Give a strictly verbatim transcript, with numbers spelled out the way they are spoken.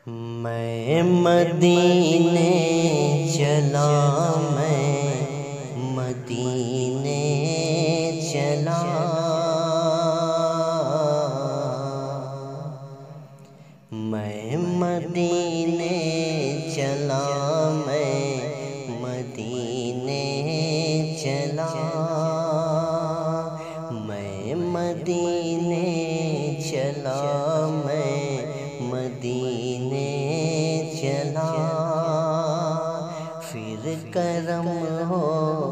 मैं मदीने चला, मैं मदीने चला, मैं मदीने चला, मैं मदीने चला, मैं मदीने चला, मैं मदीने चला। फिर करम हो